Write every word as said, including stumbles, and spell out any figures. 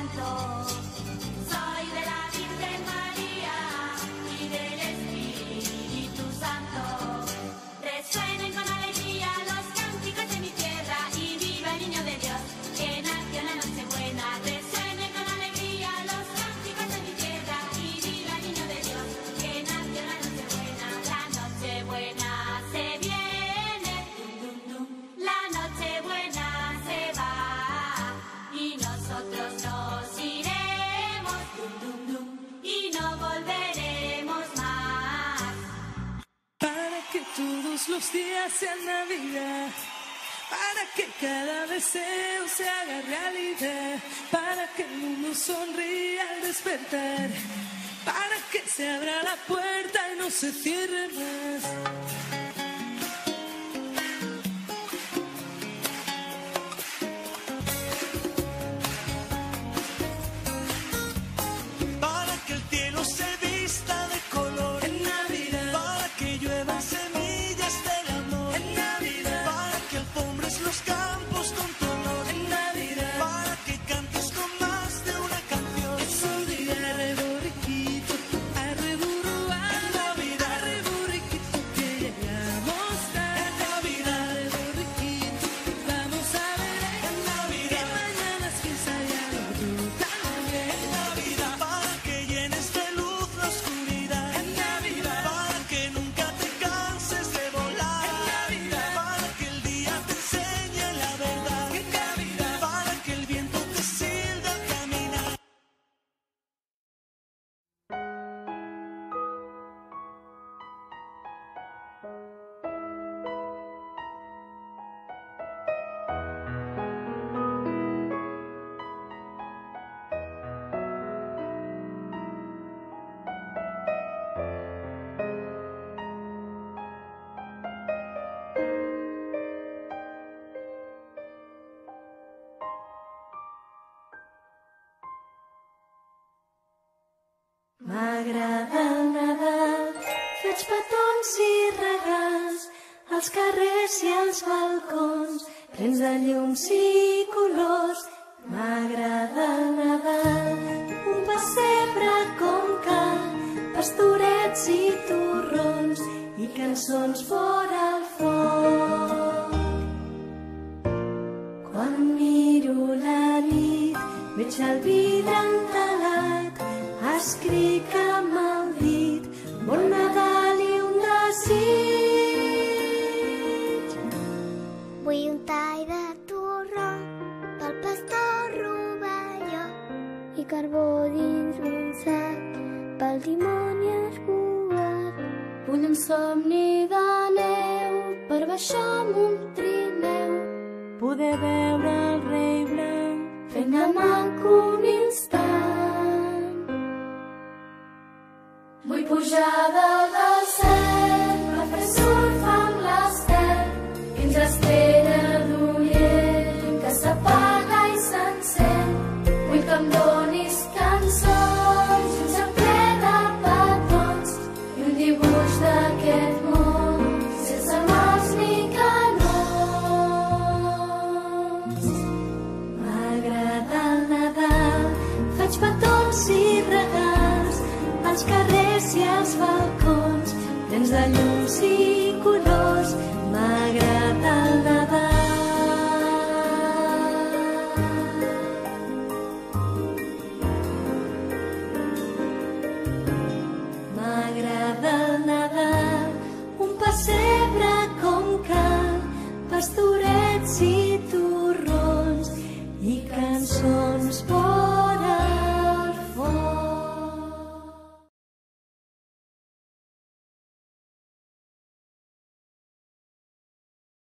canto. Soy de la Virgen María y del Espíritu Santo. Resuenen con alegría los cánticos de mi tierra y viva el niño de Dios que nació en la Nochebuena. Resuenen con alegría los cánticos de mi tierra y viva el niño de Dios que nació en la Nochebuena. La Nochebuena se viene, dum, dum, dum. La Nochebuena se va y nosotros nos iremos, dum, dum, dum, y no volveremos más. Para que todos los días sean Navidad, para que cada deseo se haga realidad, para que el mundo sonría al despertar, para que se abra la puerta y no se cierre más. Para que el cielo se vista de color En Navidad, para que lluevan semillas del amor en Navidad, para que alfombres los campos con tu olor en Navidad, para que cantes con más de una canción es un día arre borriquito, arre burruá, en Navidad, arre borriquito que llegamos tarde. en Navidad, Arre borriquito, vamos a ver en que Navidad, mañana es fiesta y al otro también. en Navidad, para que llenes de luz la oscuridad En Navidad, para que nunca te canses de volar en Navidad, para que el día te enseñe la verdad en Navidad, para que el viento te silbe al caminar. M'agrada el Nadal, faig petons i regals als carrers i als balcons, plens de llums i colors. M'agrada el Nadal, un pessebre com cal, pastorets i torrons i cançons fora al foc. Quan miro la nit, veig el vidre entelat, escric amb el dit, bon Nadal i un desig. Vull un tall de torró pel pastor rovelló i carbó dins un sac pel dimoni escuat. Vull un somni de neu per baixar amb un trineu, poder veure el rei blanc fent de maco un instant. Vull pujar dalt del cel per fer surf amb l'estel que ens espera d'oient que s'apaga i s'encén. Vull que em donis cançons i un sac ple de petons i un dibuix d'aquest món sense morts ni canons. M'agrada el Nadal, faig petons i regals als carrers i als balcons, plens de llums i